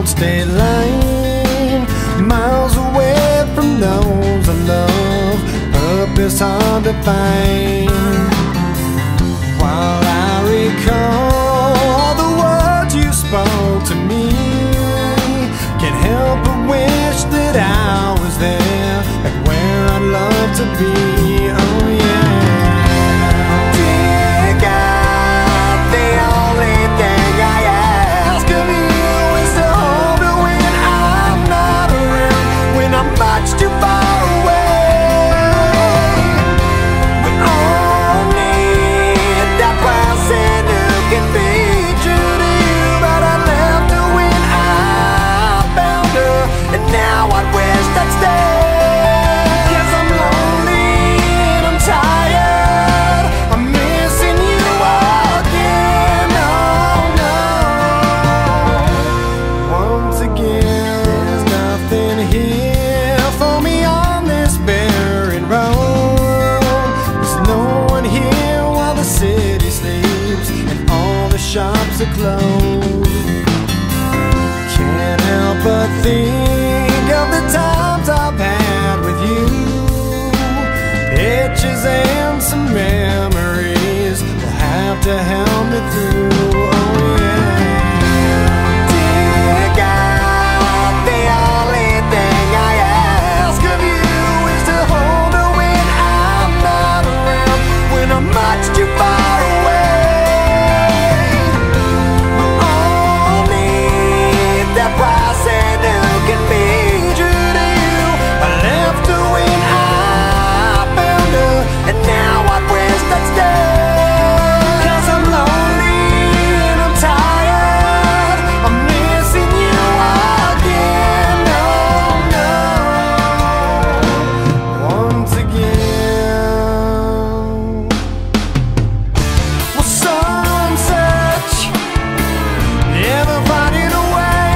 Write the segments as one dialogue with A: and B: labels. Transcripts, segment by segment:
A: cold state line, miles away from those I love, purpose hard to find. While I recall the words you spoke to me, can't help but wish that I was there, like where I'd love to be. Oh yeah. Dear God, the only thing I ask of you is to hold me when I'm not around, when I'm much too far away. We all need that person who can be true to you, but I left her when I found her, and now I wish I'd stay. 'Cause I'm lonely and I'm tired, I'm missing you again. Oh no. Once again, there's nothing here for me on this barren road. There's no one here while the city sleeps and all the shops are closed. Can't help but think of the times I've had with you, pictures and some memories will have to help me through. Oh yeah. Dear God, the only thing I ask of you is to hold her when I'm not around, when I'm much too far away. We all need that person who can be true to you. I left her when I found her, and now I wish I'd stay. 'Cause I'm lonely and I'm tired, I'm missing you again. Oh no. Once again. Well, some search, never finding a way.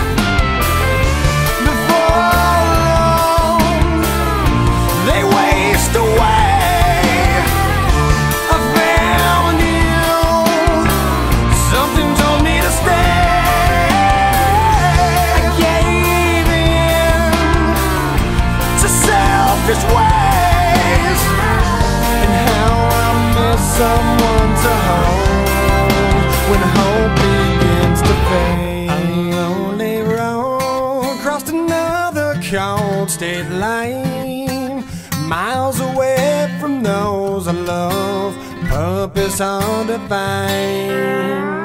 A: Before long, they waste away. I found you, something told me to stay. I gave in to selfish ways, and how I miss someone to hold when hope begins to fade. A lonely road crossed another cold state line, miles away from those I love, purpose hard to find.